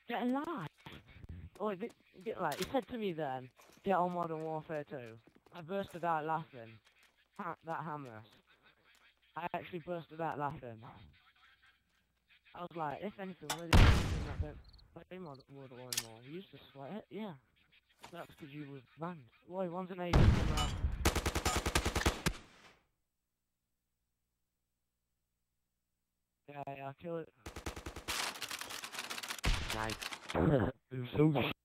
Get a life. Oh, like, he said to me then, get on Modern Warfare 2. I bursted out laughing. That hammer. I actually bursted out laughing. I was like, if anything, really, I don't play Modern Warfare anymore. We used to sweat it, yeah. That's because you were banned. Boy, one's an agent. Yeah, kill it. Nice. It was so